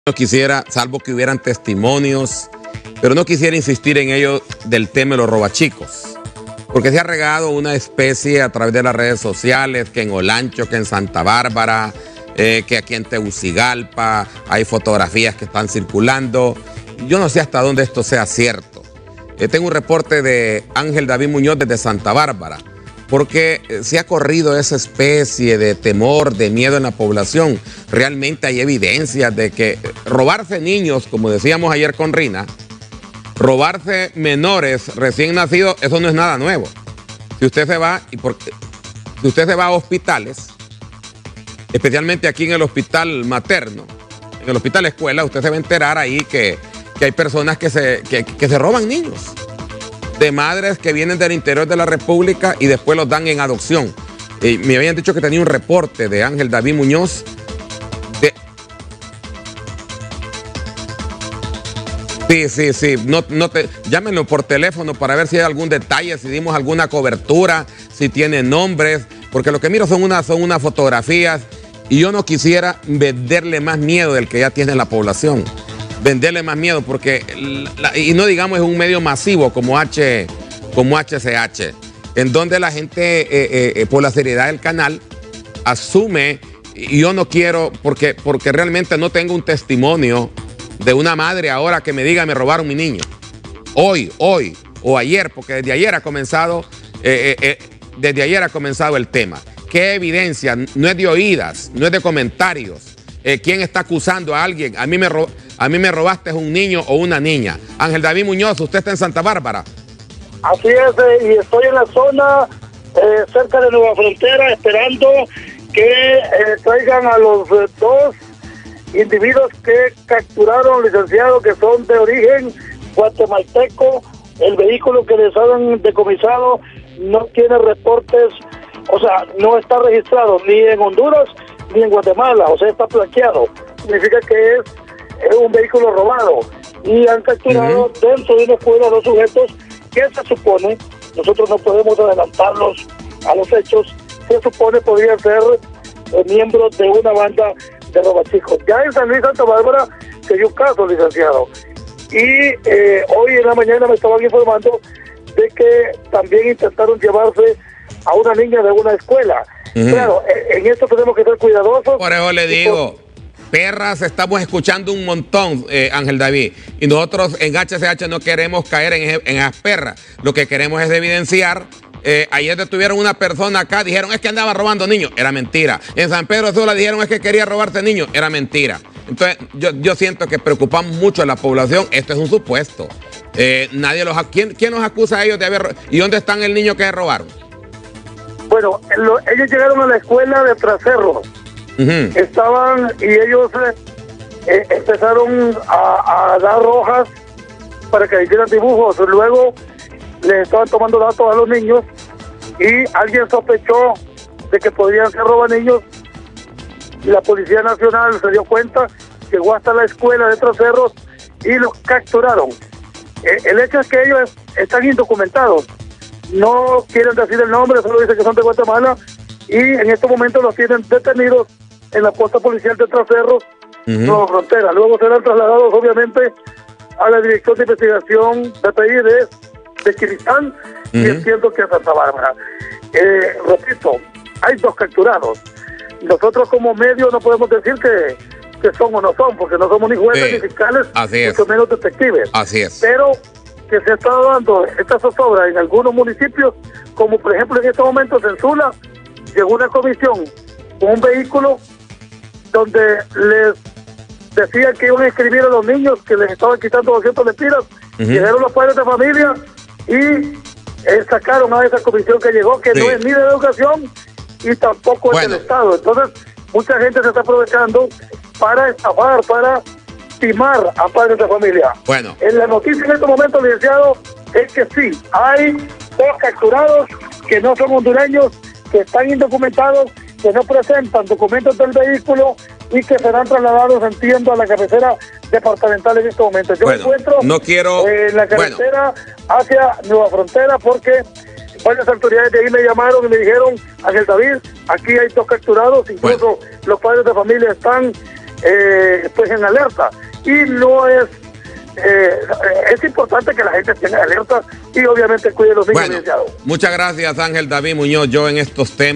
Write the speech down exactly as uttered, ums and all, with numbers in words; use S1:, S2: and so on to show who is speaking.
S1: No quisiera, salvo que hubieran testimonios, pero no quisiera insistir en ello del tema de los robachicos, porque se ha regado una especie a través de las redes sociales, que en Olancho, que en Santa Bárbara, eh, que aquí en Tegucigalpa hay fotografías que están circulando. Yo no sé hasta dónde esto sea cierto. Eh, tengo un reporte de Ángel David Muñoz desde Santa Bárbara, porque se ha corrido esa especie de temor, de miedo en la población. Realmente hay evidencias de que robarse niños, como decíamos ayer con Rina, robarse menores recién nacidos, eso no es nada nuevo. Si usted se va, y porque, si usted se va a hospitales, especialmente aquí en el hospital materno, en el hospital escuela, usted se va a enterar ahí que, que hay personas que se, que, que se roban niños, de madres que vienen del interior de la República y después los dan en adopción. Y me habían dicho que tenía un reporte de Ángel David Muñoz. De... Sí, sí, sí. No, no te... Llámenlo por teléfono para ver si hay algún detalle, si dimos alguna cobertura, si tiene nombres, porque lo que miro son unas, son unas fotografías y yo no quisiera venderle más miedo del que ya tiene la población. Venderle más miedo, porque, la, y no digamos es un medio masivo como, H, como H C H, en donde la gente, eh, eh, por la seriedad del canal, asume, y yo no quiero, porque, porque realmente no tengo un testimonio de una madre ahora que me diga me robaron mi niño. Hoy, hoy, o ayer, porque desde ayer ha comenzado, eh, eh, eh, desde ayer ha comenzado el tema. ¿Qué evidencia? No es de oídas, no es de comentarios. Eh, ¿Quién está acusando a alguien? A mí me ro a mí me robaste un niño o una niña. Ángel David Muñoz, usted está en Santa Bárbara.
S2: Así es, eh, y estoy en la zona eh, cerca de Nueva Frontera esperando que eh, traigan a los eh, dos individuos que capturaron, licenciado, que son de origen guatemalteco. El vehículo que les han decomisado no tiene reportes, o sea, no está registrado ni en Honduras ni en Guatemala, o sea, está plaqueado. Significa que es, es un vehículo robado. Y han capturado uh-huh. dentro de una escuela dos sujetos que se supone, nosotros no podemos adelantarlos a los hechos, se supone podrían ser eh, miembros de una banda de robachicos. Ya en San Luis Santa Bárbara se dio un caso, licenciado. Y eh, hoy en la mañana me estaban informando de que también intentaron llevarse a una niña de una escuela. Uh-huh. Claro, en esto tenemos que ser cuidadosos.
S1: Por eso le digo, por... perras estamos escuchando un montón, eh, Ángel David, y nosotros en H C H no queremos caer en, en esas perras. Lo que queremos es evidenciar. Eh, ayer detuvieron una persona acá, dijeron es que andaba robando niños, era mentira. En San Pedro Sula dijeron es que quería robarse niños, era mentira. Entonces yo, yo siento que preocupamos mucho a la población. Esto es un supuesto. Eh, nadie los ¿quién, ¿Quién los acusa a ellos de haber? ¿Y dónde están el niño que robaron?
S2: Bueno, lo, ellos llegaron a la escuela de Tracerro. Uh-huh. Estaban y ellos eh, eh, empezaron a, a dar hojas para que hicieran dibujos. Luego les estaban tomando datos a los niños y alguien sospechó de que podrían ser robaniños. La Policía Nacional se dio cuenta, llegó hasta la escuela de Tracerros y los capturaron. Eh, el hecho es que ellos están indocumentados. No quieren decir el nombre, solo dicen que son de Guatemala y en estos momentos los tienen detenidos en la posta policial de Tracerros, uh-huh. Nueva Frontera. Luego serán trasladados obviamente a la Dirección de Investigación de P I de, de Quiristán uh-huh. y entiendo que a Santa Bárbara. Eh, repito, hay dos capturados. Nosotros como medio no podemos decir que, que son o no son, porque no somos ni jueces sí. ni fiscales, ni menos detectives.
S1: Así es.
S2: Pero que se está dando esta zozobra en algunos municipios, como por ejemplo en estos momentos en Sula, llegó una comisión con un vehículo donde les decían que iban a escribir a los niños que les estaban quitando doscientos lempiras, uh-huh. llegaron los padres de familia y eh, sacaron a esa comisión que llegó, que sí. no es ni de educación y tampoco bueno. es del Estado. Entonces, mucha gente se está aprovechando para estafar, para timar a padres de familia.
S1: Bueno.
S2: En la noticia en este momento, licenciado, es que sí, hay dos capturados que no son hondureños, que están indocumentados, que no presentan documentos del vehículo y que serán trasladados, entiendo, a la cabecera departamental en este momento. Yo
S1: bueno,
S2: me encuentro
S1: no quiero...
S2: en la cabecera bueno. hacia Nueva Frontera porque varias autoridades de ahí me llamaron y me dijeron, Ángel David, aquí hay dos capturados, incluso bueno. los padres de familia están eh, pues en alerta. Y no es, eh, es importante que la gente esté en alerta y obviamente cuide a los niños.
S1: Bueno, muchas gracias, Ángel David Muñoz. Yo en estos temas